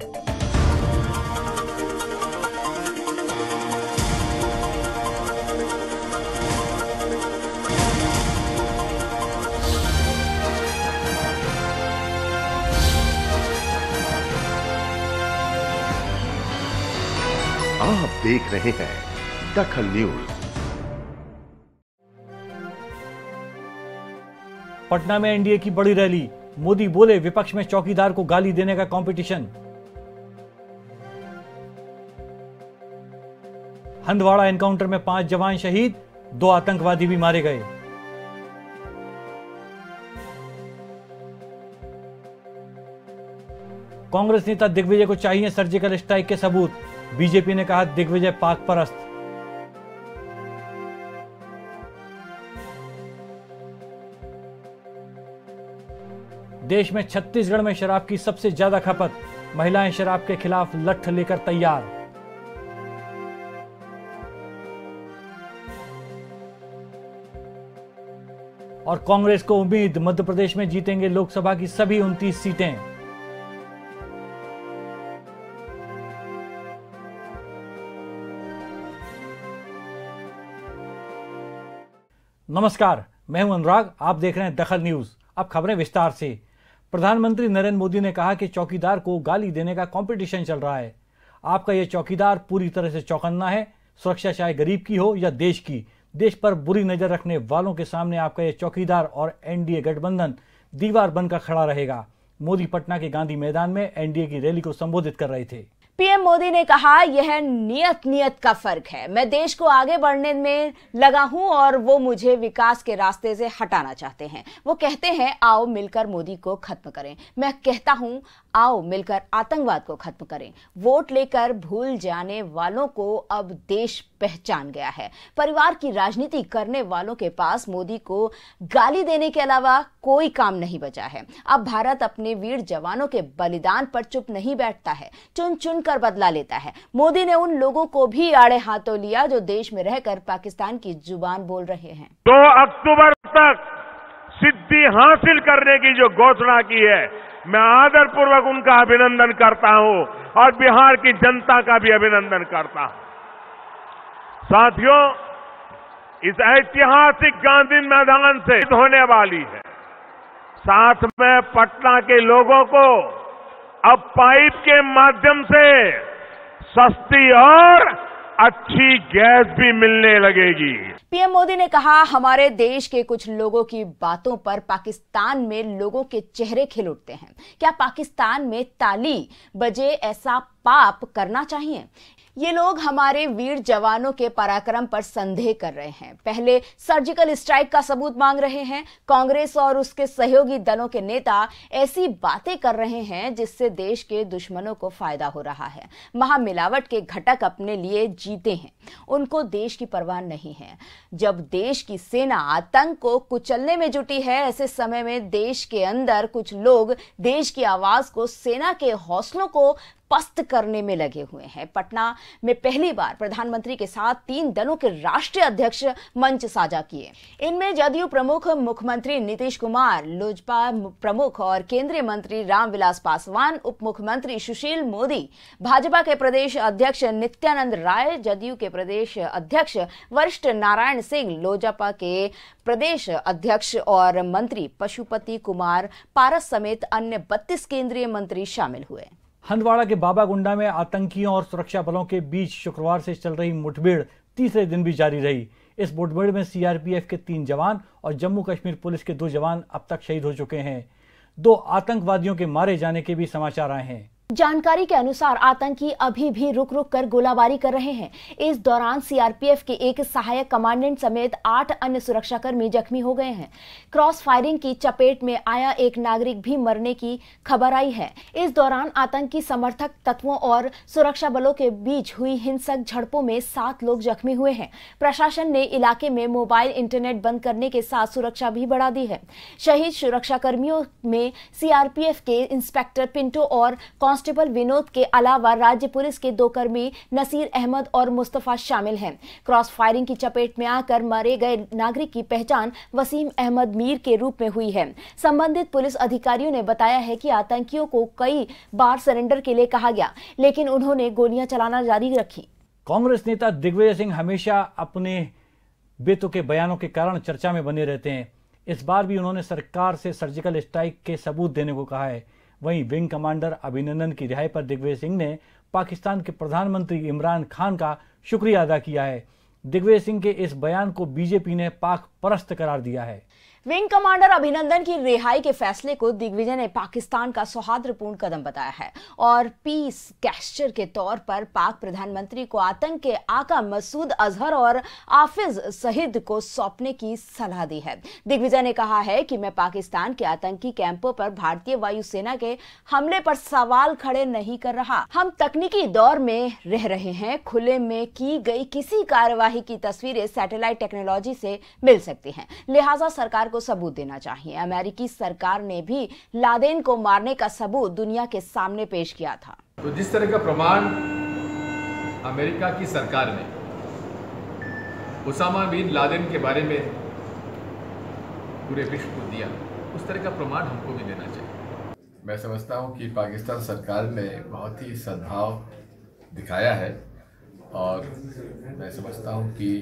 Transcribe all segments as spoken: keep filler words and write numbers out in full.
आप देख रहे हैं दखल न्यूज। पटना में एनडीए की बड़ी रैली, मोदी बोले विपक्ष में चौकीदार को गाली देने का कंपटीशन। हंदवाड़ा एनकाउंटर में पांच जवान शहीद, दो आतंकवादी भी मारे गए। कांग्रेस नेता दिग्विजय को चाहिए सर्जिकल स्ट्राइक के सबूत, बीजेपी ने कहा दिग्विजय पाक परस्त। देश में छत्तीसगढ़ में शराब की सबसे ज्यादा खपत, महिलाएं शराब के खिलाफ लठ लेकर तैयार। और कांग्रेस को उम्मीद, मध्य प्रदेश में जीतेंगे लोकसभा की सभी उनतीस सीटें। नमस्कार, मैं हूं अनुराग, आप देख रहे हैं दखल न्यूज। अब खबरें विस्तार से। प्रधानमंत्री नरेंद्र मोदी ने कहा कि चौकीदार को गाली देने का कंपटीशन चल रहा है। आपका यह चौकीदार पूरी तरह से चौकन्ना है। सुरक्षा चाहे गरीब की हो या देश की, देश पर बुरी नजर रखने वालों के सामने आपका यह चौकीदार और एनडीए गठबंधन दीवार बनकर खड़ा रहेगा। मोदी पटना के गांधी मैदान में एनडीए की रैली को संबोधित कर रहे थे। पीएम मोदी ने कहा, यह नियत नियत का फर्क है। मैं देश को आगे बढ़ने में लगा हूं और वो मुझे विकास के रास्ते से हटाना चाहते हैं। वो कहते हैं आओ मिलकर मोदी को खत्म करें। मैं कहता हूं आओ मिलकर आतंकवाद को खत्म करें। वोट लेकर भूल जाने वालों को अब देश पहचान गया है। परिवार की राजनीति करने वालों के पास मोदी को गाली देने के अलावा कोई काम नहीं बचा है। अब भारत अपने वीर जवानों के बलिदान पर चुप नहीं बैठता है, चुन चुन कर बदला लेता है। मोदी ने उन लोगों को भी आड़े हाथों लिया जो देश में रहकर पाकिस्तान की जुबान बोल रहे हैं। दो अक्टूबर तक सिद्धि हासिल करने की जो घोषणा की है, मैं आदरपूर्वक उनका अभिनंदन करता हूं और बिहार की जनता का भी अभिनंदन करता हूं। साथियों, इस ऐतिहासिक गांधी मैदान से होने वाली है। साथ में पटना के लोगों को अब पाइप के माध्यम से सस्ती और अच्छी गैस भी मिलने लगेगी। पीएम मोदी ने कहा, हमारे देश के कुछ लोगों की बातों पर पाकिस्तान में लोगों के चेहरे खिल उठते हैं। क्या पाकिस्तान में ताली बजे ऐसा पाप करना चाहिए? ये लोग हमारे वीर जवानों के पराक्रम पर संदेह कर रहे हैं। पहले सर्जिकल स्ट्राइक का सबूत मांग रहे हैं। कांग्रेस और उसके सहयोगी दलों के नेता ऐसी बातें कर रहे हैं जिससे देश के दुश्मनों को फायदा हो रहा है। महामिलावट के घटक अपने लिए जीते हैं, उनको देश की परवाह नहीं है। जब देश की सेना आतंक को कुचलने में जुटी है, ऐसे समय में देश के अंदर कुछ लोग देश की आवाज को, सेना के हौसलों को पस्त करने में लगे हुए हैं। पटना में पहली बार प्रधानमंत्री के साथ तीन दलों के राष्ट्रीय अध्यक्ष मंच साझा किए। इनमें जदयू प्रमुख मुख्यमंत्री नीतीश कुमार, लोजपा प्रमुख और केंद्रीय मंत्री रामविलास पासवान, उप मुख्यमंत्री सुशील मोदी, भाजपा के प्रदेश अध्यक्ष नित्यानंद राय, जदयू के प्रदेश अध्यक्ष वरिष्ठ नारायण सिंह, लोजपा के प्रदेश अध्यक्ष और मंत्री पशुपति कुमार पारस समेत अन्य बत्तीस केंद्रीय मंत्री शामिल हुए। हंदवाड़ा के बाबागुंडा में आतंकियों और सुरक्षा बलों के बीच शुक्रवार से चल रही मुठभेड़ तीसरे दिन भी जारी रही। इस मुठभेड़ में सीआरपीएफ के तीन जवान और जम्मू कश्मीर पुलिस के दो जवान अब तक शहीद हो चुके हैं। दो आतंकवादियों के मारे जाने के भी समाचार आए हैं। जानकारी के अनुसार आतंकी अभी भी रुक रुक कर गोलाबारी कर रहे हैं। इस दौरान सीआरपीएफ के एक सहायक कमांडेंट समेत आठ अन्य सुरक्षाकर्मी जख्मी हो गए हैं। क्रॉस फायरिंग की चपेट में आया एक नागरिक भी मरने की खबर आई है। इस दौरान आतंकी समर्थक तत्वों और सुरक्षा बलों के बीच हुई हिंसक झड़पों में सात लोग जख्मी हुए हैं। प्रशासन ने इलाके में मोबाइल इंटरनेट बंद करने के साथ सुरक्षा भी बढ़ा दी है। शहीद सुरक्षाकर्मियों में सीआरपीएफ के इंस्पेक्टर पिंटो और कांस्टेबल विनोद के अलावा राज्य पुलिस के दो कर्मी नसीर अहमद और मुस्तफा शामिल हैं। क्रॉस फायरिंग की चपेट में आकर मारे गए नागरिक की पहचान वसीम अहमद मीर के रूप में हुई है। संबंधित पुलिस अधिकारियों ने बताया है कि आतंकियों को कई बार सरेंडर के लिए कहा गया, लेकिन उन्होंने गोलियां चलाना जारी रखी। कांग्रेस नेता दिग्विजय सिंह हमेशा अपने बेतुके बयानों के कारण चर्चा में बने रहते हैं। इस बार भी उन्होंने सरकार से सर्जिकल स्ट्राइक के सबूत देने को कहा है। वहीं विंग कमांडर अभिनंदन की रिहाई पर दिग्विजय सिंह ने पाकिस्तान के प्रधानमंत्री इमरान खान का शुक्रिया अदा किया है। दिग्विजय सिंह के इस बयान को बीजेपी ने पाक परस्त करार दिया है। विंग कमांडर अभिनंदन की रिहाई के फैसले को दिग्विजय ने पाकिस्तान का सौहार्दपूर्ण कदम बताया है और पीस गेस्चर के तौर पर पाक प्रधानमंत्री को आतंक के आका मसूद अजहर और हाफिज सईद को सौंपने की सलाह दी है। दिग्विजय ने कहा है कि मैं पाकिस्तान के आतंकी कैंपों पर भारतीय वायुसेना के हमले पर सवाल खड़े नहीं कर रहा। हम तकनीकी दौर में रह रहे हैं। खुले में की गई किसी कार्यवाही की तस्वीरें सैटेलाइट टेक्नोलॉजी से मिल सकती हैं, लिहाजा सरकार को सबूत देना चाहिए। अमेरिकी सरकार ने भी लादेन को मारने का सबूत दुनिया के सामने पेश किया था। तो जिस तरह का प्रमाण अमेरिका की सरकार ने उसामा बिन लादेन के बारे में पूरे विश्व को दिया, उस तरह का प्रमाण हमको भी देना चाहिए। मैं समझता हूं कि पाकिस्तान सरकार ने बहुत ही सद्भाव दिखाया है और मैं समझता हूं कि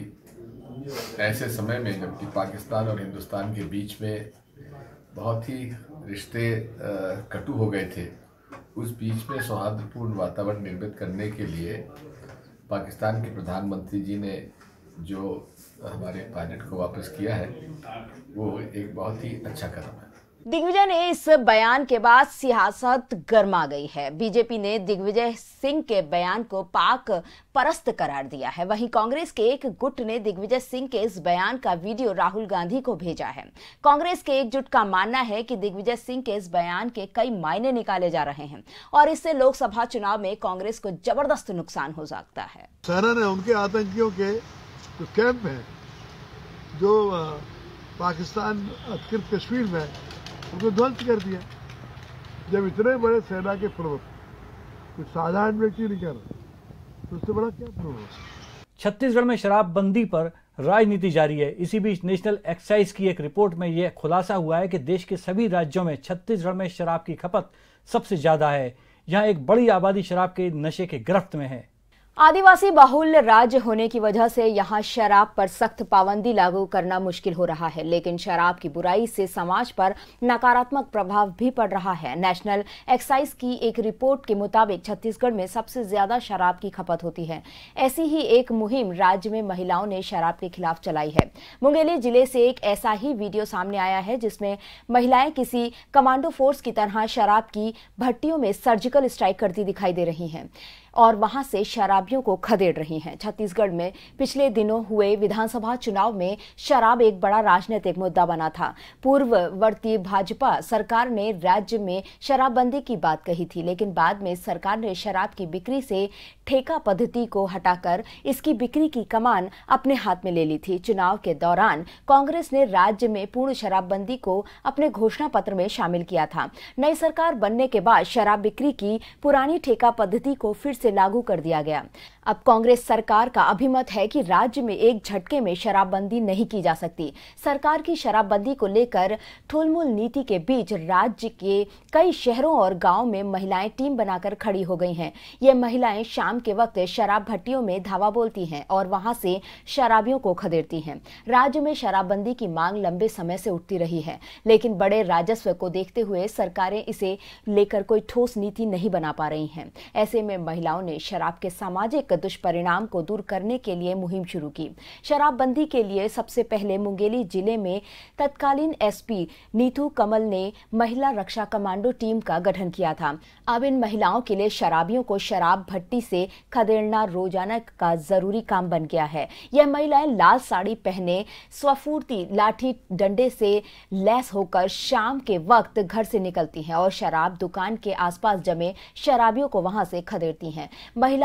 ऐसे समय में जबकि पाकिस्तान और हिंदुस्तान के बीच में बहुत ही रिश्ते कटु हो गए थे, उस बीच में सौहार्दपूर्ण वातावरण निर्मित करने के लिए पाकिस्तान के प्रधानमंत्री जी ने जो हमारे पायलट को वापस किया है, वो एक बहुत ही अच्छा कदम है। दिग्विजय ने इस बयान के बाद सियासत गर्मा गई है। बीजेपी ने दिग्विजय सिंह के बयान को पाक परस्त करार दिया है। वहीं कांग्रेस के एक गुट ने दिग्विजय सिंह के इस बयान का वीडियो राहुल गांधी को भेजा है। कांग्रेस के एकजुट का मानना है कि दिग्विजय सिंह के इस बयान के कई मायने निकाले जा रहे हैं और इससे लोकसभा चुनाव में कांग्रेस को जबरदस्त नुकसान हो सकता है। सेना ने उनके आतंकियों के जो कैंप है, जो पाकिस्तान अधिकृत कश्मीर में, उनको ध्वस्त कर दिया। जब इतने बड़े सेना के प्रमुख कुछ साधारण व्यक्ति नहीं कर रहे, तो उससे बड़ा क्या प्रमुख। छत्तीसगढ़ में शराबबंदी पर राजनीति जारी है। इसी बीच नेशनल एक्साइज की एक रिपोर्ट में यह खुलासा हुआ है कि देश के सभी राज्यों में छत्तीसगढ़ में शराब की खपत सबसे ज्यादा है। यहाँ एक बड़ी आबादी शराब के नशे के गिरफ्त में है। आदिवासी बाहुल्य राज्य होने की वजह से यहाँ शराब पर सख्त पाबंदी लागू करना मुश्किल हो रहा है, लेकिन शराब की बुराई से समाज पर नकारात्मक प्रभाव भी पड़ रहा है। नेशनल एक्साइज की एक रिपोर्ट के मुताबिक छत्तीसगढ़ में सबसे ज्यादा शराब की खपत होती है। ऐसी ही एक मुहिम राज्य में महिलाओं ने शराब के खिलाफ चलाई है। मुंगेली जिले से एक ऐसा ही वीडियो सामने आया है जिसमें महिलाएं किसी कमांडो फोर्स की तरह शराब की भट्टियों में सर्जिकल स्ट्राइक करती दिखाई दे रही हैं और वहां से शराबियों को खदेड़ रही हैं। छत्तीसगढ़ में पिछले दिनों हुए विधानसभा चुनाव में शराब एक बड़ा राजनीतिक मुद्दा बना था। पूर्ववर्ती भाजपा सरकार ने राज्य में शराबबंदी की बात कही थी, लेकिन बाद में सरकार ने शराब की बिक्री से ठेका पद्धति को हटाकर इसकी बिक्री की कमान अपने हाथ में ले ली थी। चुनाव के दौरान कांग्रेस ने राज्य में पूर्ण शराबबंदी को अपने घोषणा पत्र में शामिल किया था। नई सरकार बनने के बाद शराब बिक्री की पुरानी ठेका पद्धति को फिर से लागू कर दिया गया। अब कांग्रेस सरकार का अभिमत है कि राज्य में एक झटके में शराबबंदी नहीं की जा सकती। सरकार की शराबबंदी को लेकर ठुलमुल नीति के बीच राज्य के कई शहरों और गांवों में महिलाएं टीम बनाकर खड़ी हो गई हैं। ये महिलाएं शाम के वक्त शराब भट्टियों में धावा बोलती हैं और वहां से शराबियों को खदेड़ती हैं। राज्य में शराबबंदी की मांग लंबे समय से उठती रही है, लेकिन बड़े राजस्व को देखते हुए सरकारें इसे लेकर कोई ठोस नीति नहीं बना पा रही हैं। ऐसे में महिलाओं ने शराब के सामाजिक दुष्परिणाम को दूर करने के लिए मुहिम शुरू की। शराबबंदी के लिए सबसे पहले मुंगेली जिले में तत्कालीन एसपी नीतू कमल ने महिला रक्षा कमांडो टीम का गठन किया था। अब इन महिलाओं के लिए शराबियों को शराब भट्टी से खदेड़ना रोजाना का जरूरी काम बन गया है। यह महिलाएं लाल साड़ी पहने स्वफूर्ति लाठी डंडे से लैस होकर शाम के वक्त घर से निकलती हैं और शराब दुकान के आसपास जमे शराबियों को वहां से खदेड़ती हैं। महिलाओं की इस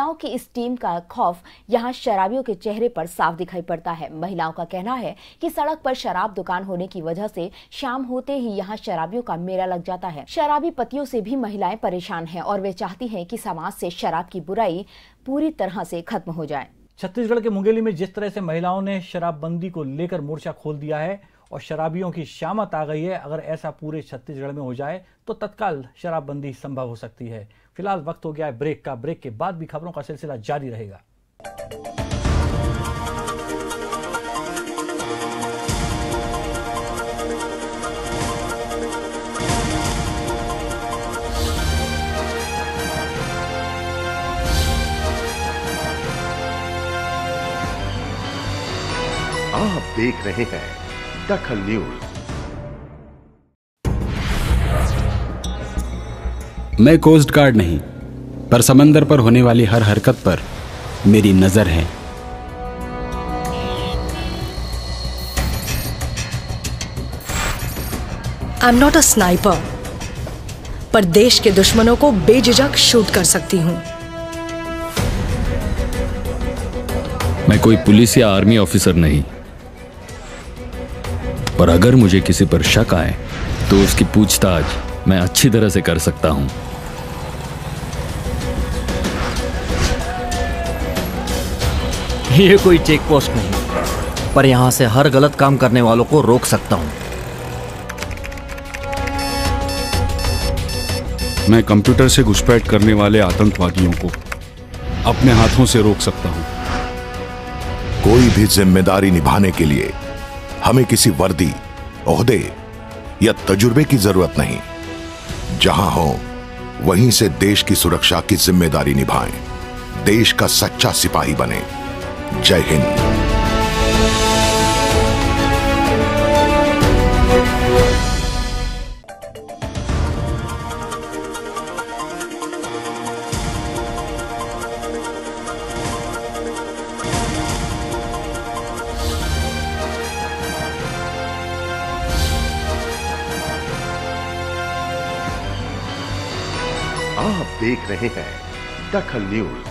इस टीम का खौफ यहाँ शराबियों के चेहरे पर साफ दिखाई पड़ता है। महिलाओं का कहना है कि सड़क पर शराब दुकान होने की वजह से शाम होते ही यहाँ शराबियों का मेला लग जाता है। शराबी पतियों से भी महिलाएं परेशान हैं और वे चाहती हैं कि समाज से शराब की बुराई पूरी तरह से खत्म हो जाए। छत्तीसगढ़ के मुंगेली में जिस तरह से महिलाओं ने शराबबंदी को लेकर मोर्चा खोल दिया है और शराबियों की शामत आ गई है, अगर ऐसा पूरे छत्तीसगढ़ में हो जाए तो तत्काल शराबबंदी संभव हो सकती है। फिलहाल वक्त हो गया है ब्रेक का। ब्रेक के बाद भी खबरों का सिलसिला जारी रहेगा। आप देख रहे हैं दखल न्यूज। मैं कोस्ट गार्ड नहीं, पर समंदर पर होने वाली हर हरकत पर मेरी नजर है। I am not a sniper, पर देश के दुश्मनों को बेझिझक शूट कर सकती हूं। मैं कोई पुलिस या आर्मी ऑफिसर नहीं, पर अगर मुझे किसी पर शक आए तो उसकी पूछताछ मैं अच्छी तरह से कर सकता हूं। ये कोई चेक पोस्ट नहीं, पर यहां से हर गलत काम करने वालों को रोक सकता हूं। मैं कंप्यूटर से घुसपैठ करने वाले आतंकवादियों को अपने हाथों से रोक सकता हूं। कोई भी जिम्मेदारी निभाने के लिए हमें किसी वर्दी, ओहदे या तजुर्बे की जरूरत नहीं। जहां हो वहीं से देश की सुरक्षा की जिम्मेदारी निभाएं। देश का सच्चा सिपाही बने। जय हिंद। आप देख रहे हैं दखल न्यूज।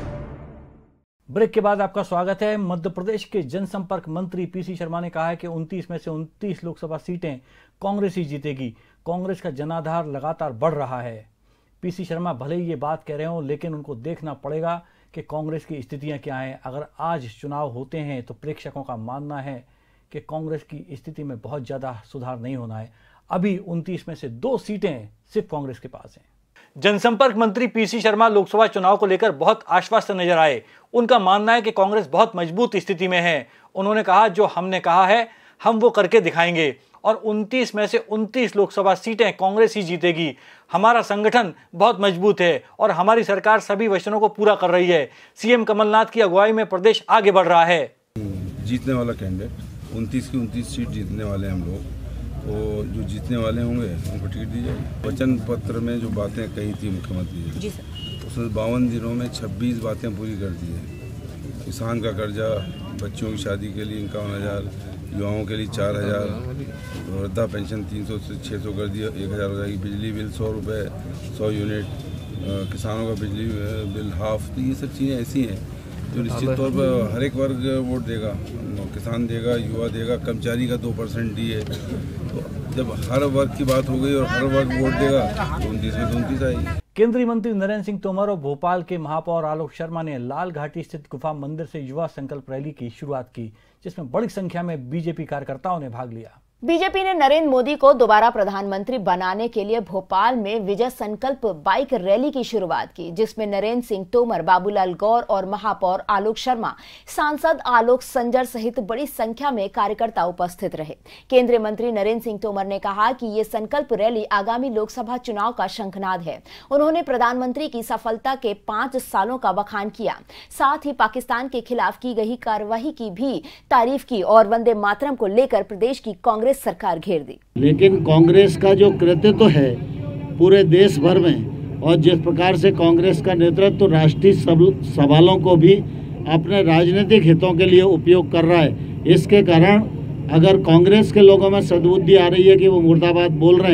ब्रेक के बाद आपका स्वागत है। मध्य प्रदेश के जनसंपर्क मंत्री पीसी शर्मा ने कहा है कि उनतीस में से उनतीस लोकसभा सीटें कांग्रेस ही जीतेगी। कांग्रेस का जनाधार लगातार बढ़ रहा है। पीसी शर्मा भले ही ये बात कह रहे हो, लेकिन उनको देखना पड़ेगा कि कांग्रेस की स्थितियां क्या हैं। अगर आज चुनाव होते हैं तो प्रेक्षकों का मानना है कि कांग्रेस की स्थिति में बहुत ज़्यादा सुधार नहीं होना है। अभी उनतीस में से दो सीटें सिर्फ कांग्रेस के पास हैं। जनसंपर्क मंत्री पीसी शर्मा लोकसभा चुनाव को लेकर बहुत आश्वस्त नजर आए। उनका मानना है कि कांग्रेस बहुत मजबूत स्थिति में है। उन्होंने कहा, जो हमने कहा है हम वो करके दिखाएंगे और उनतीस में से उनतीस लोकसभा सीटें कांग्रेस ही जीतेगी। हमारा संगठन बहुत मजबूत है और हमारी सरकार सभी वचनों को पूरा कर रही है। सीएम कमलनाथ की अगुवाई में प्रदेश आगे बढ़ रहा है। जीतने वाला कैंडिडेट उनतीस की उनतीस सीट जीतने वाले हम लोग, तो जो जीतने वाले होंगे उनको टिकट दी जाएगी। वचन पत्र में जो बातें कही थी मुख्यमंत्री जी ने, उसमें बावन दिनों में छब्बीस बातें पूरी कर दी हैं। किसान का कर्जा, बच्चों की शादी के लिए इक्यावन हज़ार, युवाओं के लिए चार हज़ार, वृद्धा पेंशन तीन सौ से छः सौ कर दिया, एक हज़ार हो जाएगी। बिजली बिल सौ रुपये सौ यूनिट, किसानों का बिजली बिल हाफ। तो ये सब चीज़ें ऐसी हैं जो निश्चित तौर पर हर एक वर्ग वोट देगा। किसान देगा, युवा देगा, कर्मचारी का दो परसेंट डी है। तो जब हर वर्ग की बात हो गई और हर वर्ग वोट देगा तो उनतीस में उनतीस आएगी। केंद्रीय मंत्री नरेंद्र सिंह तोमर और भोपाल के महापौर आलोक शर्मा ने लाल घाटी स्थित गुफा मंदिर से युवा संकल्प रैली की शुरुआत की, जिसमें बड़ी संख्या में बीजेपी कार्यकर्ताओं ने भाग लिया। बीजेपी ने नरेंद्र मोदी को दोबारा प्रधानमंत्री बनाने के लिए भोपाल में विजय संकल्प बाइक रैली की शुरुआत की, जिसमें नरेंद्र सिंह तोमर, बाबूलाल गौर और महापौर आलोक शर्मा, सांसद आलोक संजर सहित बड़ी संख्या में कार्यकर्ता उपस्थित रहे। केंद्रीय मंत्री नरेंद्र सिंह तोमर ने कहा कि ये संकल्प रैली आगामी लोकसभा चुनाव का शंखनाद है। उन्होंने प्रधानमंत्री की सफलता के पांच सालों का बखान किया, साथ ही पाकिस्तान के खिलाफ की गई कार्रवाई की भी तारीफ की और वंदे मातरम को लेकर प्रदेश की कांग्रेस सरकार घेर दी। लेकिन कांग्रेस का जो कृतित्व है पूरे देश भर में, और जिस प्रकार से कांग्रेस का नेतृत्व राष्ट्रीय सवालों को भी अपने राजनीतिक हितों के लिए उपयोग कर रहा है, इसके कारण अगर कांग्रेस के लोगों में सद्बुद्धि आ रही है कि वो मुर्दाबाद बोल रहे हैं,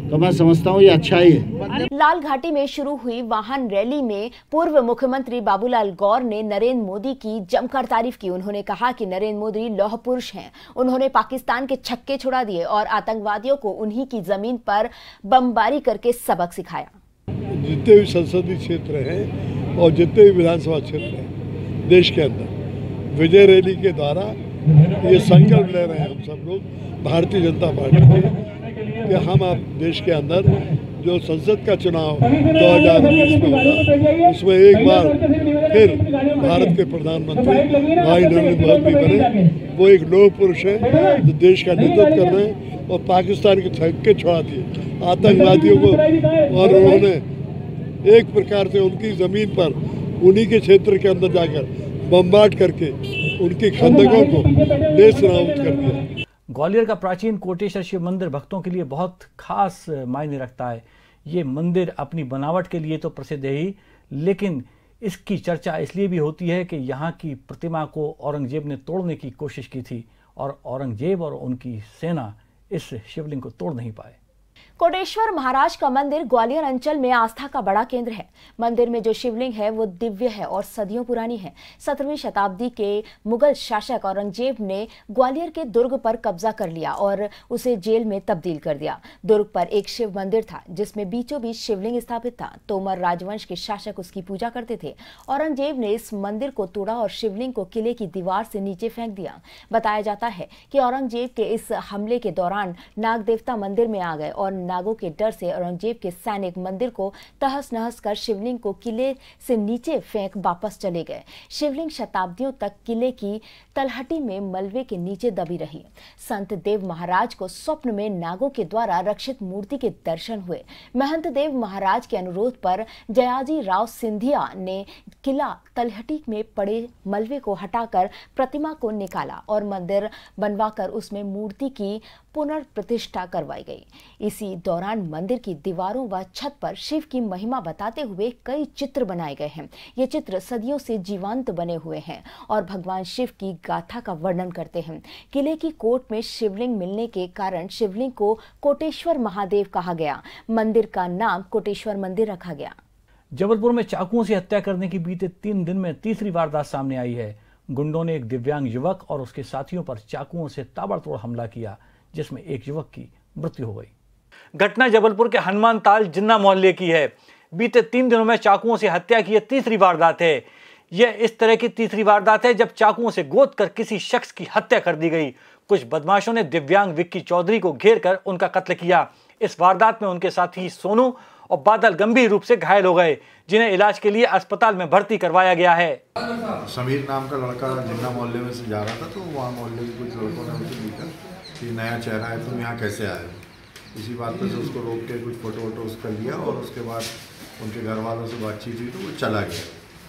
तो मैं समझता हूँ ये अच्छा ही है। लाल घाटी में शुरू हुई वाहन रैली में पूर्व मुख्यमंत्री बाबूलाल गौर ने नरेंद्र मोदी की जमकर तारीफ की। उन्होंने कहा कि नरेंद्र मोदी लौह पुरुष हैं। उन्होंने पाकिस्तान के छक्के छुड़ा दिए और आतंकवादियों को उन्हीं की जमीन पर बमबारी करके सबक सिखाया। जितने भी संसदीय क्षेत्र हैं और जितने भी विधानसभा क्षेत्र हैं देश के अंदर, विजय रैली के द्वारा ये संकल्प ले रहे हैं हम सब लोग भारतीय जनता पार्टी के कि हम आप देश के अंदर जो संसद का चुनाव दो हज़ार उन्नीस में होगा उसमें एक बार फिर भारत के प्रधानमंत्री भाई नरेंद्र मोदी बने। वो एक लौह पुरुष है जो देश का नेतृत्व कर रहे हैं और पाकिस्तान के छक्के छुड़ा दिए आतंकवादियों को, और उन्होंने एक प्रकार से उनकी जमीन पर उन्हीं के क्षेत्र के अंदर जाकर बमबार्ड करके उनकी खंदकों को नेस्त नाबूद कर दिया। ग्वालियर का प्राचीन कोटेश्वर शिव मंदिर भक्तों के लिए बहुत खास मायने रखता है। ये मंदिर अपनी बनावट के लिए तो प्रसिद्ध है ही, लेकिन इसकी चर्चा इसलिए भी होती है कि यहाँ की प्रतिमा को औरंगजेब ने तोड़ने की कोशिश की थी और औरंगजेब और उनकी सेना इस शिवलिंग को तोड़ नहीं पाए। कोटेश्वर महाराज का मंदिर ग्वालियर अंचल में आस्था का बड़ा केंद्र है। मंदिर में जो शिवलिंग है वो दिव्य है और सदियों पुरानी है। सत्रहवीं शताब्दी के मुगल शासक औरंगजेब ने ग्वालियर के दुर्ग पर कब्जा कर लिया और उसे जेल में तब्दील कर दिया। दुर्ग पर एक शिव मंदिर था जिसमें बीचों बीच शिवलिंग स्थापित था। तोमर राजवंश के शासक उसकी पूजा करते थे। औरंगजेब ने इस मंदिर को तोड़ा और शिवलिंग को किले की दीवार से नीचे फेंक दिया। बताया जाता है कि औरंगजेब के इस हमले के दौरान नाग देवता मंदिर में आ गए और नागों के डर से औरंगजेब के सैनिक मंदिर को तहस नहस कर शिवलिंग को किले से नीचे फेंक वापस चले गए। शिवलिंग शताब्दियों तक किले की तलहटी में मलबे के नीचे दबी रही। संत देव महाराज को स्वप्न में नागों के द्वारा रक्षित मूर्ति के दर्शन हुए। महंत देव महाराज के अनुरोध पर जयाजी राव सिंधिया ने किला तलहटी में पड़े मलबे को हटाकर प्रतिमा को निकाला और मंदिर बनवाकर उसमें मूर्ति की पुनर्प्रतिष्ठा करवाई गई। इसी दौरान मंदिर की दीवारों व छत पर शिव की महिमा बताते हुए कई चित्र बनाए गए हैं। ये चित्र सदियों से जीवंत बने हुए हैं और भगवान शिव की गाथा का वर्णन करते हैं। किले की कोट में शिवलिंग मिलने के कारण शिवलिंग को कोटेश्वर महादेव कहा गया। मंदिर का नाम कोटेश्वर मंदिर रखा गया। जबलपुर में चाकुओं से हत्या करने की बीते तीन दिन में तीसरी वारदात सामने आई है। गुंडों ने एक दिव्यांग युवक और उसके साथियों पर चाकुओं से ताबड़तोड़ हमला किया, जिसमें एक युवक की मृत्यु हो गई। घटना जबलपुर के हनुमान ताल जिन्ना मोहल्ले की है। बीते तीन दिनों में चाकुओं से हत्या की यह तीसरी वारदात है। यह इस तरह की तीसरी वारदात है जब चाकुओं से गोद कर किसी शख्स की हत्या कर दी गई। कुछ बदमाशों ने दिव्यांग विक्की चौधरी को घेर कर उनका कत्ल किया। इस वारदात में उनके साथी सोनू और बादल गंभीर रूप से घायल हो गए, जिन्हें इलाज के लिए अस्पताल में भर्ती करवाया गया है। समीर नाम का लड़का जिन्ना मोहल्ले में से जा रहा था, तो वहाँ मोहल्ले के कुछ लड़कों ने उसे देखा कि नया चेहरा है, तुम यहाँ कैसे आए हो। इसी बात पर से उसको रोक के कुछ फ़ोटो वोटो उसका लिया और उसके बाद उनके घर वालों से बातचीत हुई तो वो चला गया।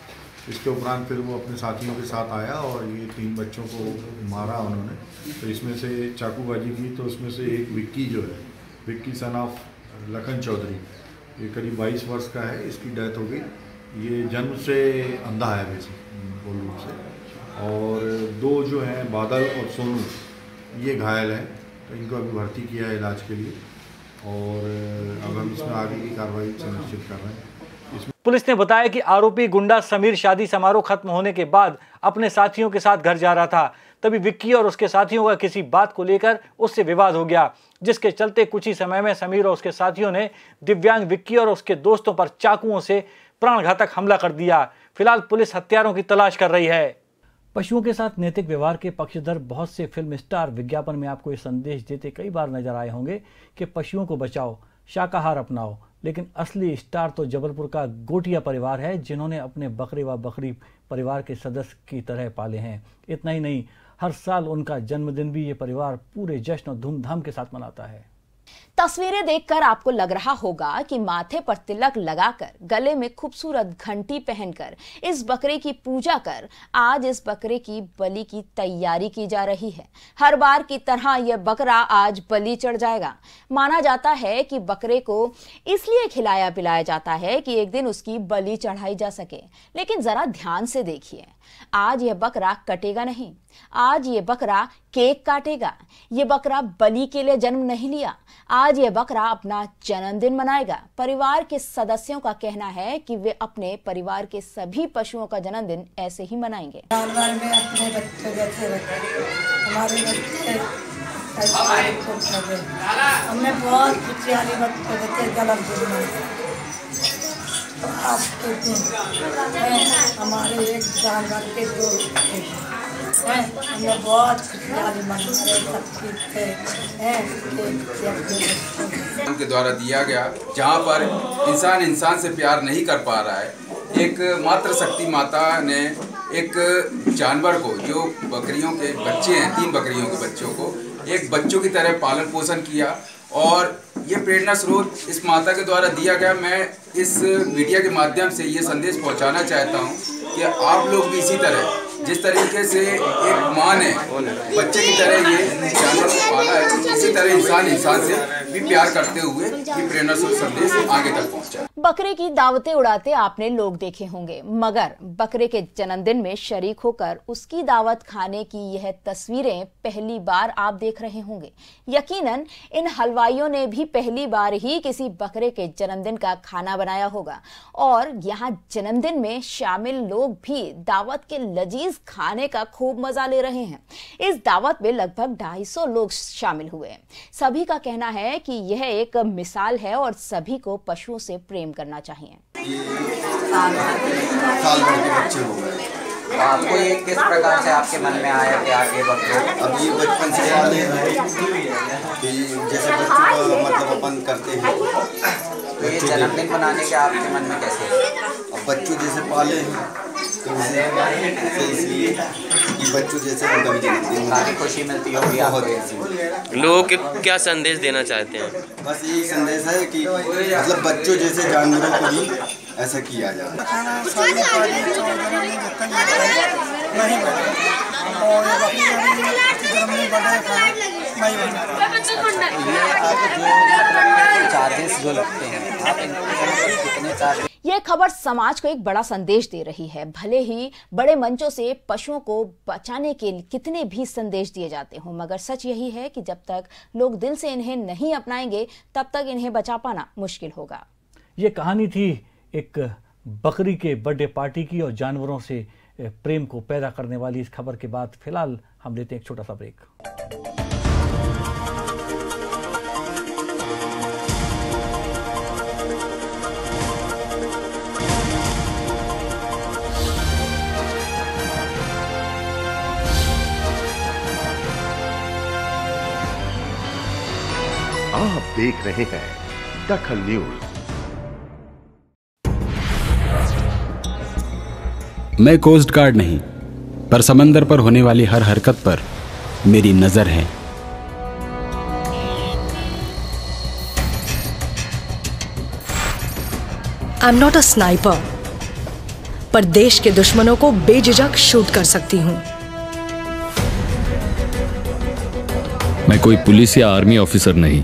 इसके उपरांत फिर वो अपने साथियों के साथ आया और ये तीन बच्चों को मारा उन्होंने। तो इसमें से चाकूबाजी की, तो उसमें से एक विक्की जो है, विक्की सन ऑफ लखन चौधरी, ये करीब बाईस वर्ष का है, इसकी डेथ हो गई। ये जन्म से अंधा है वैसे मूल रूप से। और दो जो हैं बादल और सोनू, ये घायल हैं, तो इनको अभी भर्ती किया है इलाज के लिए और अब हम इसमें आगे की कार्रवाई सुनिश्चित कर रहे हैं। पुलिस ने बताया कि आरोपी गुंडा समीर शादी समारोह खत्म होने के बाद अपने साथियों के साथ घर जा रहा था। तभी विक्की और उसके साथियों का किसी बात को लेकर उससे विवाद हो गया, जिसके चलते कुछ ही समय में समीर और उसके साथियों ने दिव्यांग विक्की और उसके दोस्तों पर चाकुओं से प्राणघातक हमला कर दिया। फिलहाल पुलिस हत्यारों की तलाश कर रही है। पशुओं के साथ नैतिक व्यवहार के पक्षधर बहुत से फिल्म स्टार विज्ञापन में आपको ये संदेश देते कई बार नजर आए होंगे कि पशुओं को बचाओ, शाकाहार अपनाओ। लेकिन असली स्टार तो जबलपुर का गोटिया परिवार है, जिन्होंने अपने बकरे व बकरी परिवार के सदस्य की तरह पाले हैं। इतना ही नहीं, हर साल उनका जन्मदिन भी ये परिवार पूरे जश्न और धूमधाम के साथ मनाता है। तस्वीरें देखकर आपको लग रहा होगा कि माथे पर तिलक लगाकर, गले में खूबसूरत घंटी पहनकर, इस बकरे की पूजा कर आज इस बकरे की बलि की तैयारी की जा रही है। हर बार की तरह यह बकरा आज बलि चढ़ जाएगा। माना जाता है कि बकरे को इसलिए खिलाया पिलाया जाता है कि एक दिन उसकी बलि चढ़ाई जा सके। लेकिन जरा ध्यान से देखिए, आज यह बकरा कटेगा नहीं, आज ये बकरा केक काटेगा। ये बकरा बलि के लिए जन्म नहीं लिया। आज ये बकरा अपना जन्मदिन मनाएगा। परिवार के सदस्यों का कहना है कि वे अपने परिवार के सभी पशुओं का जन्मदिन ऐसे ही मनाएंगे। जानवर में अपने बच्चे जैसे रहते, हमारे बच्चे हमने बहुत खुशहाली बच्चे बच्चे जन्मदिन मनाया। तो आज के दिन हमारे एक जानवर के दो हैं, हमने बहुत खुशहाली मनाए, सब चीज थे हैं के द्वारा दिया गया, जहाँ पर इंसान इंसान से प्यार नहीं कर पा रहा है। एक मातृ शक्ति माता ने एक जानवर को, जो बकरियों के बच्चे हैं, तीन बकरियों के बच्चों को एक बच्चों की तरह पालन पोषण किया और ये प्रेरणा स्रोत इस माता के द्वारा दिया गया। मैं इस मीडिया के माध्यम से ये संदेश पहुंचाना चाहता हूं कि आप लोग भी इसी तरह, जिस तरीके से एक माँ ने बच्चे की तरह ये जानवर को पाला है, इसी तरह इंसान इंसान से भी प्यार करते हुए ये प्रेरणा स्रोत संदेश आगे तक पहुंचा। बकरे की दावतें उड़ाते आपने लोग देखे होंगे, मगर बकरे के जन्मदिन में शरीक होकर उसकी दावत खाने की यह तस्वीरें पहली बार आप देख रहे होंगे। यकीनन इन हलवाइयों ने भी पहली बार ही किसी बकरे के जन्मदिन का खाना बनाया होगा और यहाँ जन्मदिन में शामिल लोग भी दावत के लजीज खाने का खूब मजा ले रहे हैं। इस दावत में लगभग ढाई सौ लोग शामिल हुए। सभी का कहना है कि यह एक मिसाल है और सभी को पशुओं से प्रेम करना चाहिए। साल भर के बच्चे हो गए, तो आपको ये किस प्रकार से आपके मन में आया कि आप ये बकरे? अब ये बचपन से पाले हैं कि जैसे बच्चों का मतलब अपन करते हैं, तो ये जन्मदिन मनाने के आपके मन में कैसे? अब बच्चों जैसे पाले हैं तो इसलिए कि बच्चों जैसे उनका भी जन्मदिन काफी खुशी मिलती होगी आपको। लोगों के क्या संदेश देना चाहते हैं? बस यही संदेश है कि मतलब बच्चों जैसे जानवरों को भी ऐसा किया जाए। चार्जेस जो लगते हैं, आप कितने चार्ज? यह खबर समाज को एक बड़ा संदेश दे रही है। भले ही बड़े मंचों से पशुओं को बचाने के कितने भी संदेश दिए जाते हों, मगर सच यही है कि जब तक लोग दिल से इन्हें नहीं अपनाएंगे तब तक इन्हें बचा पाना मुश्किल होगा। ये कहानी थी एक बकरी के बर्थडे पार्टी की और जानवरों से प्रेम को पैदा करने वाली इस खबर के बाद फिलहाल हम लेते हैं एक छोटा सा ब्रेक। आप देख रहे हैं दखल न्यूज। मैं कोस्ट गार्ड नहीं, पर समंदर पर होने वाली हर हरकत पर मेरी नजर है। I am not a sniper, पर देश के दुश्मनों को बेझिझक शूट कर सकती हूं। मैं कोई पुलिस या आर्मी ऑफिसर नहीं,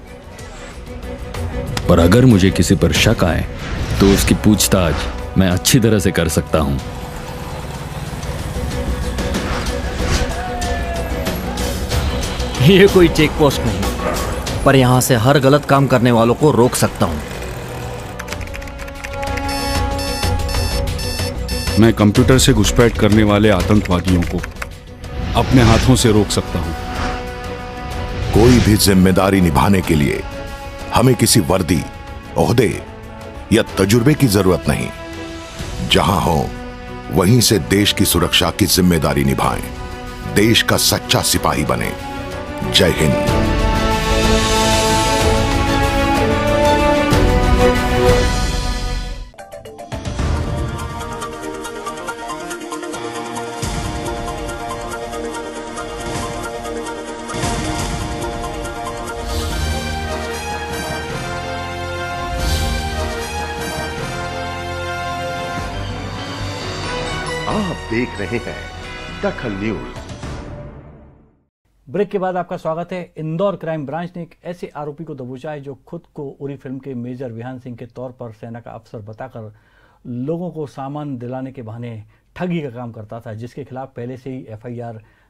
पर अगर मुझे किसी पर शक आए तो उसकी पूछताछ मैं अच्छी तरह से कर सकता हूं। ये कोई चेक पोस्ट नहीं, पर यहां से हर गलत काम करने वालों को रोक सकता हूं। मैं कंप्यूटर से घुसपैठ करने वाले आतंकवादियों को अपने हाथों से रोक सकता हूं। कोई भी जिम्मेदारी निभाने के लिए हमें किसी वर्दी, ओहदे या तजुर्बे की जरूरत नहीं। जहां हो वहीं से देश की सुरक्षा की जिम्मेदारी निभाएं। देश का सच्चा सिपाही बने। जय हिंद। आप देख रहे हैं दखल न्यूज। ब्रेक के बाद आपका स्वागत है। इंदौर क्राइम ब्रांच ने एक ऐसे आरोपी को दबोचा है जो खुद को उरी फिल्म के मेजर विहान सिंह के तौर पर सेना का अफसर बताकर लोगों को सामान दिलाने के बहाने ठगी का काम करता था, जिसके खिलाफ पहले से ही एफ आई आर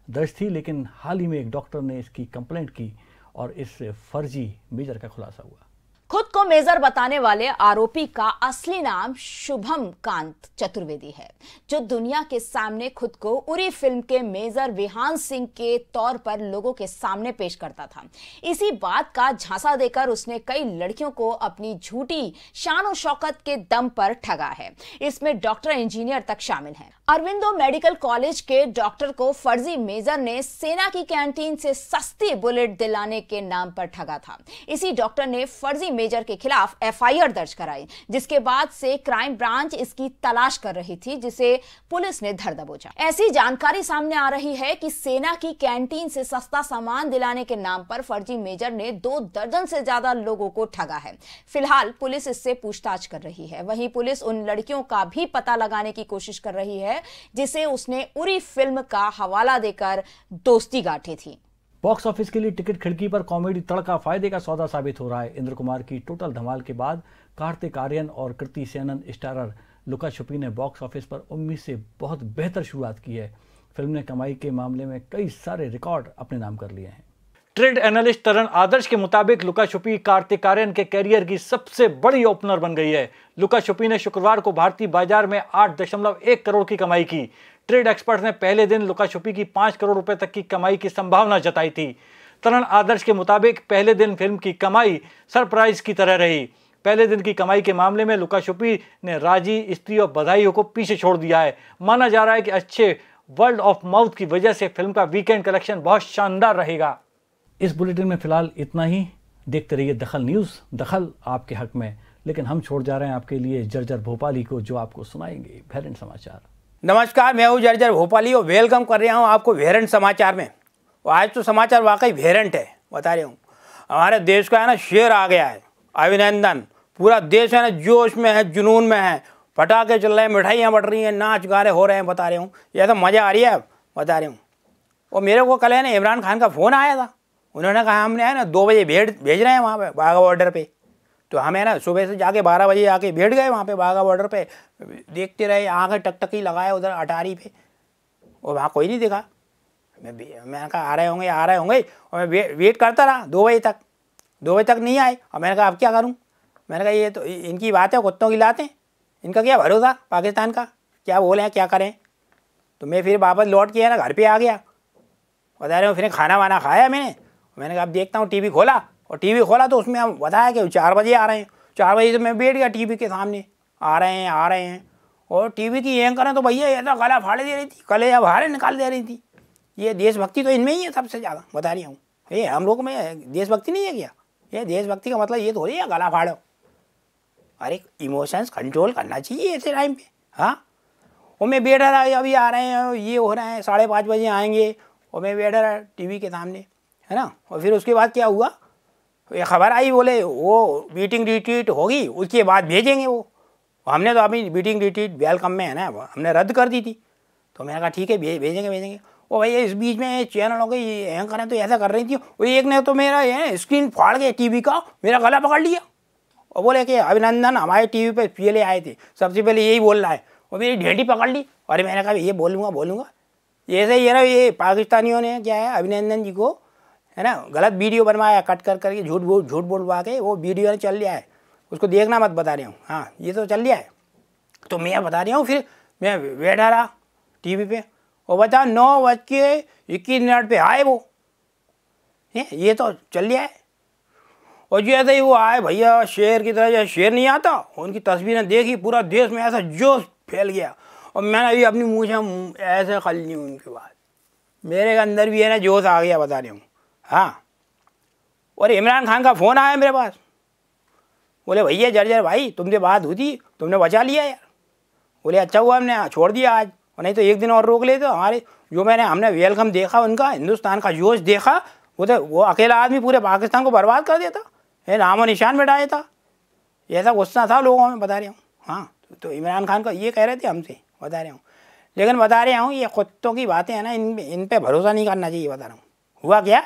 दर्ज थी, लेकिन हाल ही में एक डॉक्टर ने इसकी कंप्लेंट की और इस फर्जी मेजर का खुलासा हुआ। खुद को मेजर बताने वाले आरोपी का असली नाम शुभम कांत चतुर्वेदी है, जो दुनिया के सामने खुद को उरी फिल्म के मेजर विहान सिंह के तौर पर लोगों के सामने पेश करता था। इसी बात का झांसा देकर उसने कई लड़कियों को अपनी झूठी शान और शौकत के दम पर ठगा है। इसमें डॉक्टर इंजीनियर तक शामिल हैं। अरविंदो मेडिकल कॉलेज के डॉक्टर को फर्जी मेजर ने सेना की कैंटीन से सस्ती बुलेट दिलाने के नाम पर ठगा था। इसी डॉक्टर ने फर्जी मेजर के खिलाफ एफ आई आर दर्ज कराई, जिसके बाद से क्राइम ब्रांच इसकी तलाश कर रही थी, जिसे पुलिस ने धर दबोचा। ऐसी जानकारी सामने आ रही है कि सेना की कैंटीन से सस्ता सामान दिलाने के नाम पर फर्जी मेजर ने दो दर्जन से ज्यादा लोगों को ठगा है। फिलहाल पुलिस इससे पूछताछ कर रही है। वहीं पुलिस उन लड़कियों का भी पता लगाने की कोशिश कर रही है जिसे उसने उरी फिल्म का हवाला देकर दोस्ती गांठी थी। बॉक्स ऑफिस के लिए टिकट खिड़की पर कॉमेडी तड़का फायदे का सौदा साबित हो रहा है। इंद्र कुमार की टोटल धमाल के बाद कार्तिक आर्यन और कृति सेनन स्टारर लुका छुपी ने बॉक्स ऑफिस पर उम्मीद से बहुत बेहतर शुरुआत की है। फिल्म ने कमाई के मामले में कई सारे रिकॉर्ड अपने नाम कर लिए हैं। ट्रेड एनालिस्ट तरण आदर्श के मुताबिक लुका छुपी कार्तिक आर्यन के कैरियर की सबसे बड़ी ओपनर बन गई है। लुका छुपी ने शुक्रवार को भारतीय बाजार में आठ दशमलव एक करोड़ की कमाई की। ट्रेड एक्सपर्ट ने पहले दिन लुका छुपी की पांच करोड़ रुपए तक की कमाई की संभावना जताई थी। तरण आदर्श के मुताबिक पहले दिन फिल्म की कमाई सरप्राइज की तरह रही। पहले दिन की कमाई के मामले में लुका छुपी ने राजी, स्त्री और बधाइयों को पीछे छोड़ दिया है। माना जा रहा है कि अच्छे वर्ड ऑफ माउथ की वजह से फिल्म का वीकेंड कलेक्शन बहुत शानदार रहेगा। इस बुलेटिन में फिलहाल इतना ही। देखते रहिए दखल न्यूज़, दखल आपके हक में। लेकिन हम छोड़ जा रहे हैं आपके लिए जर्जर भोपाली को, जो आपको सुनाएंगे वेरेंट समाचार। नमस्कार, मैं हूँ जर्जर भोपाली और वेलकम कर रहा हूँ आपको वेरेंट समाचार में। और आज तो समाचार वाकई वेरेंट है, बता रहा हूँ। हमारे देश का है ना शेर आ गया है, अभिनंदन। पूरा देश है ना जोश में है, जुनून में है, पटाखे चल रहे हैं, मिठाइयाँ बट रही हैं, नाच गाने हो रहे हैं, बता रहा हूँ। यह तो मज़ा आ रही है, बता रहा हूँ। और मेरे को कल है ना इमरान खान का फ़ोन आया था। उन्होंने कहा हमने है ना दो बजे भेज भेज रहे हैं वहाँ पे बाघा बॉर्डर पे। तो हमें ना सुबह से जाके बारह बजे आके बैठ गए वहाँ पे बाघा बॉर्डर पे। देखते रहे, आँखें टकटकी लगाए उधर अटारी पे, और वहाँ कोई नहीं दिखा। मैं मैंने कहा आ रहे होंगे आ रहे होंगे और मैं वे, वेट करता रहा दो बजे तक। दो बजे तक नहीं आए और मैंने कहा अब क्या करूँ। मैंने कहा ये तो इनकी बात है, कुत्तों की लात है, इनका क्या भरोसा पाकिस्तान का, क्या बोले हैं क्या करें। तो मैं फिर वापस लौट के ना घर पर आ गया, बता रहे हूँ। फिर खाना वाना खाया मैंने। मैंने कहा अब देखता हूँ, टीवी खोला और टीवी खोला तो उसमें हम बताया कि चार बजे आ रहे हैं। चार बजे से मैं बैठ गया टीवी के सामने, आ रहे हैं आ रहे हैं। और टीवी की एंकर तो भैया ये तो गला फाड़ दे रही थी, कले या बाहर निकाल दे रही थी। ये देशभक्ति तो इनमें ही है सबसे ज़्यादा, बता रही हूँ। ये हम लोग में देशभक्ति नहीं है क्या? ये देशभक्ति का मतलब ये थोड़ी है गला फाड़ो। अरे इमोशंस कंट्रोल करना चाहिए ऐसे टाइम पे। हाँ, और मैं बैठा रहा, अभी आ रहे हैं, ये हो रहा है, साढ़े पाँच बजे आएंगे, और मैं बैठा रहा टीवी के सामने, है ना। और फिर उसके बाद क्या हुआ, ये खबर आई, बोले वो मीटिंग रिट्रीट होगी, उसके बाद भेजेंगे वो। हमने तो अभी मीटिंग रिट्रीट वेलकम में है ना, हमने रद्द कर दी थी। तो मैंने कहा ठीक है भेजेंगे भेजेंगे और भैया इस बीच में चैनलों के एंकर तो ऐसा कर रही थी। वो एक ने तो मेरा ये स्क्रीन फाड़ के टीवी का मेरा गला पकड़ लिया और बोले कि अभिनंदन हमारे टीवी पे पहले आए थे, सबसे पहले यही बोल रहा है। और मेरी ढेंटी पकड़ ली। अरे मैंने कहा ये बोलूँगा बोलूँगा ऐसे ही है ना। ये पाकिस्तानियों ने क्या है, अभिनंदन जी को है ना गलत वीडियो बनवाया, कट कर करके झूठ बोल झूठ बोलवा के वो वीडियो चल लिया है, उसको देखना मत, बता रहा हूँ। हाँ, ये तो चल लिया है। तो मैं बता रहा हूँ, फिर मैं बैठा रहा टीवी पे और बता नौ बज के इक्कीस मिनट पे आए वो, है ये तो चल लिया है। और जैसे ही वो आए भैया शेर की तरह, जैसे शेर नहीं आता, उनकी तस्वीरें देखी, पूरा देश में ऐसा जोश फैल गया। और मैंने अभी अपनी मुँह से ऐसे खल ली उनके बाद, मेरे अंदर भी है ना जोश आ गया, बता रही हूँ। हाँ, और इमरान खान का फ़ोन आया मेरे पास, बोले भैया जर्जर भाई तुमसे बात हुई थी, तुमने बचा लिया यार। बोले अच्छा हुआ हमने छोड़ दिया आज, और नहीं तो एक दिन और रोक लेते। हमारे जो मैंने हमने वेलकम देखा उनका, हिंदुस्तान का जोश देखा, वो तो वो अकेला आदमी पूरे पाकिस्तान को बर्बाद कर देता, है नामो निशान मिटा देता। ऐसा गुस्सा था लोगों में, बता रहा हूँ। हाँ, तो इमरान खान का ये कह रहे थे हमसे, बता रहा हूँ। लेकिन बता रहा हूँ ये कुत्तों की बातें हैं ना, इन इन पर भरोसा नहीं करना चाहिए, बता रहा हूँ। हुआ क्या,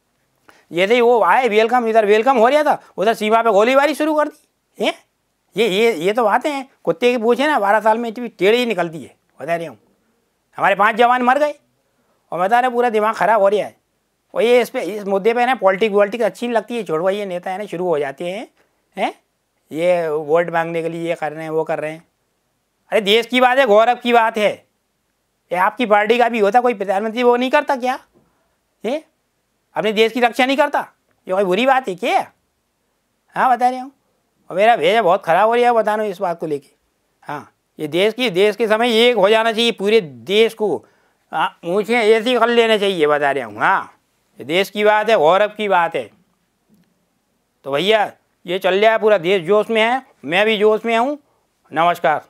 जैसे ही वो आए वेलकम, इधर वेलकम हो रहा था, उधर सीमा पे गोलीबारी शुरू कर दी है। ये ये ये तो बातें हैं, कुत्ते की पूछे ना बारह साल में इतनी टेढ़ी ही निकलती है, बता रही हूँ। हमारे पांच जवान मर गए और बता रहे पूरा दिमाग खराब हो रहा है। और ये इस पे इस मुद्दे पे ना पॉलिटिक वॉलिटिक अच्छी नहीं लगती है, छोड़ो ये नेता है ना शुरू हो जाते हैं हैं ये वोट मांगने के लिए ये कर रहे हैं वो कर रहे हैं। अरे देश की बात है, गौरव की बात है, ये आपकी पार्टी का भी होता कोई प्रधानमंत्री वो नहीं करता क्या? ये अपने देश की रक्षा नहीं करता, ये कोई बुरी बात है क्या? हाँ बता रहा हूँ। और मेरा भेजा बहुत ख़राब हो रहा है बता रहा हूँ इस बात को लेके। हाँ ये देश की देश के समय एक हो जाना चाहिए पूरे देश को, हाँ ऊँचे ऐसी कर लेना चाहिए बता रहा हूँ। हाँ ये देश की बात है, गौरव की बात है। तो भैया ये चल रहा है, पूरा देश जोश में है, मैं भी जोश में हूँ। नमस्कार।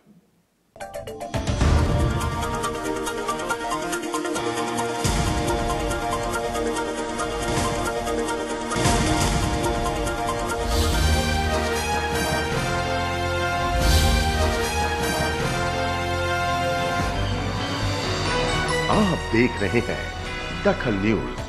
आप देख रहे हैं दखल न्यूज।